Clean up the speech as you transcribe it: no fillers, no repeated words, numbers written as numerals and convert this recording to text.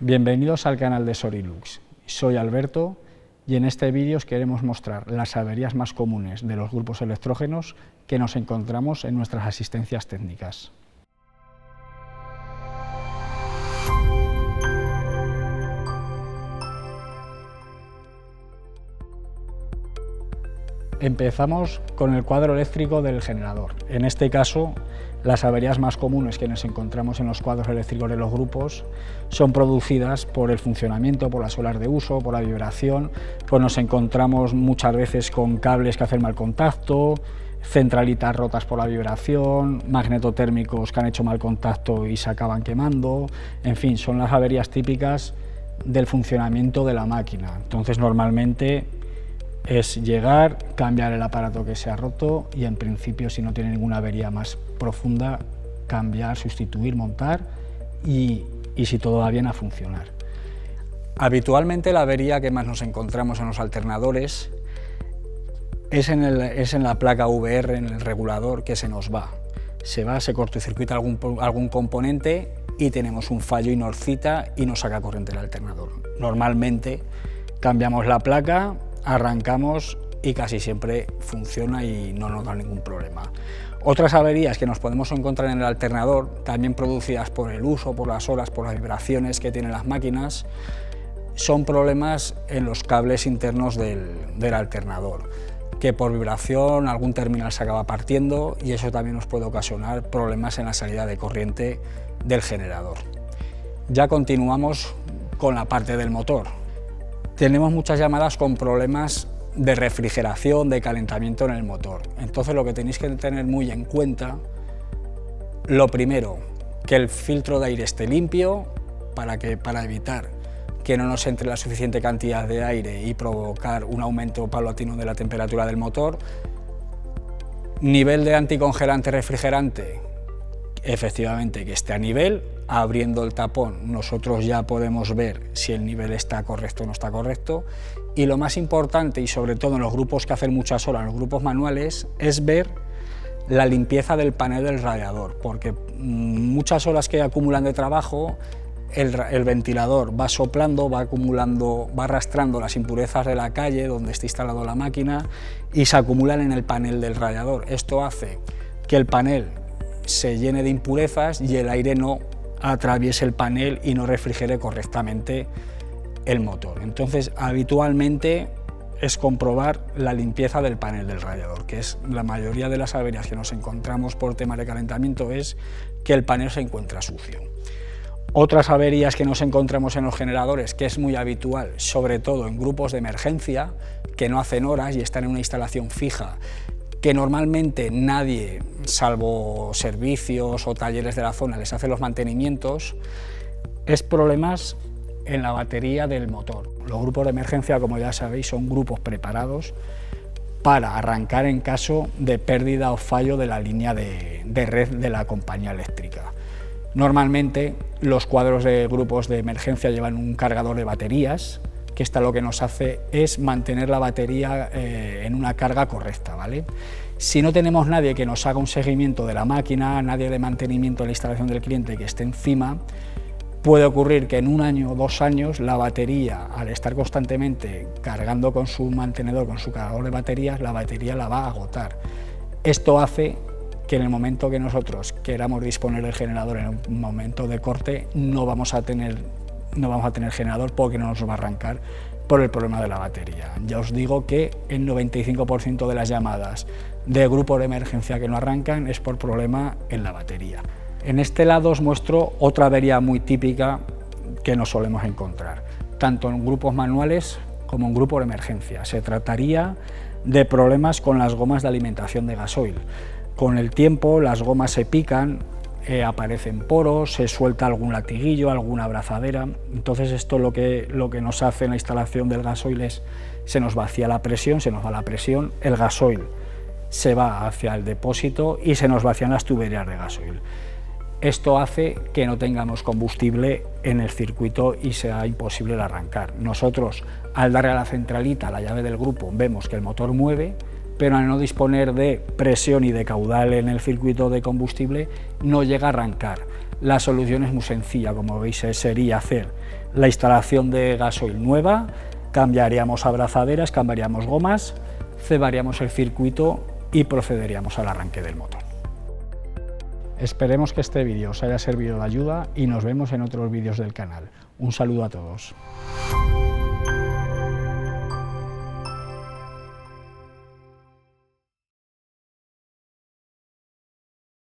Bienvenidos al canal de Sorilux. Soy Alberto y en este vídeo os queremos mostrar las averías más comunes de los grupos electrógenos que nos encontramos en nuestras asistencias técnicas. Empezamos con el cuadro eléctrico del generador. En este caso, las averías más comunes que nos encontramos en los cuadros eléctricos de los grupos son producidas por el funcionamiento, por las horas de uso, por la vibración. Pues nos encontramos muchas veces con cables que hacen mal contacto, centralitas rotas por la vibración, magnetotérmicos que han hecho mal contacto y se acaban quemando. En fin, son las averías típicas del funcionamiento de la máquina. Entonces, normalmente es llegar, cambiar el aparato que se ha roto y, en principio, si no tiene ninguna avería más profunda, cambiar, sustituir, montar y si todo va bien, a funcionar. Habitualmente la avería que más nos encontramos en los alternadores es en la placa VR, en el regulador, que se nos va. Se cortocircuita algún componente y tenemos un fallo y nos cita y nos saca corriente el alternador. Normalmente cambiamos la placa, arrancamos y casi siempre funciona y no nos da ningún problema. Otras averías que nos podemos encontrar en el alternador, también producidas por el uso, por las horas, por las vibraciones que tienen las máquinas, son problemas en los cables internos del alternador, que por vibración algún terminal se acaba partiendo y eso también nos puede ocasionar problemas en la salida de corriente del generador. Ya continuamos con la parte del motor. Tenemos muchas llamadas con problemas de refrigeración, de calentamiento en el motor. Entonces, lo que tenéis que tener muy en cuenta, lo primero, que el filtro de aire esté limpio para evitar que no nos entre la suficiente cantidad de aire y provocar un aumento paulatino de la temperatura del motor. Nivel de anticongelante refrigerante, efectivamente que esté a nivel. Abriendo el tapón nosotros ya podemos ver si el nivel está correcto o no está correcto, y lo más importante, y sobre todo en los grupos que hacen muchas horas, los grupos manuales, es ver la limpieza del panel del radiador, porque muchas horas que acumulan de trabajo, el ventilador va soplando, va acumulando, va arrastrando las impurezas de la calle donde está instalado la máquina y se acumulan en el panel del radiador. Esto hace que el panel se llene de impurezas y el aire no atraviese el panel y no refrigere correctamente el motor. Entonces, habitualmente es comprobar la limpieza del panel del radiador, que es la mayoría de las averías que nos encontramos por temas de calentamiento, es que el panel se encuentra sucio. Otras averías que nos encontramos en los generadores, que es muy habitual, sobre todo en grupos de emergencia, que no hacen horas y están en una instalación fija, que normalmente nadie, salvo servicios o talleres de la zona, les hace los mantenimientos, es problemas en la batería del motor. Los grupos de emergencia, como ya sabéis, son grupos preparados para arrancar en caso de pérdida o fallo de la línea de red de la compañía eléctrica. Normalmente los cuadros de grupos de emergencia llevan un cargador de baterías, que esta lo que nos hace es mantener la batería en una carga correcta, ¿vale? Si no tenemos nadie que nos haga un seguimiento de la máquina, nadie de mantenimiento de la instalación del cliente que esté encima, puede ocurrir que en 1 año o 2 años la batería, al estar constantemente cargando con su mantenedor, con su cargador de baterías, la batería la va a agotar. Esto hace que en el momento que nosotros queramos disponer del generador en un momento de corte, no vamos a tener generador porque no nos va a arrancar por el problema de la batería. Ya os digo que el 95% de las llamadas de grupos de emergencia que no arrancan es por problema en la batería. En este lado os muestro otra avería muy típica que nos solemos encontrar, tanto en grupos manuales como en grupos de emergencia. Se trataría de problemas con las gomas de alimentación de gasoil. Con el tiempo las gomas se pican, aparecen poros, se suelta algún latiguillo, alguna abrazadera. Entonces esto lo que nos hace en la instalación del gasoil es, se nos vacía la presión, se nos va la presión, el gasoil se va hacia el depósito y se nos vacían las tuberías de gasoil. Esto hace que no tengamos combustible en el circuito y sea imposible el arrancar. Nosotros, al darle a la centralita, la llave del grupo, vemos que el motor mueve, pero al no disponer de presión y de caudal en el circuito de combustible, no llega a arrancar. La solución es muy sencilla, como veis, sería hacer la instalación de gasoil nueva, cambiaríamos abrazaderas, cambiaríamos gomas, cebaríamos el circuito y procederíamos al arranque del motor. Esperemos que este vídeo os haya servido de ayuda y nos vemos en otros vídeos del canal. Un saludo a todos.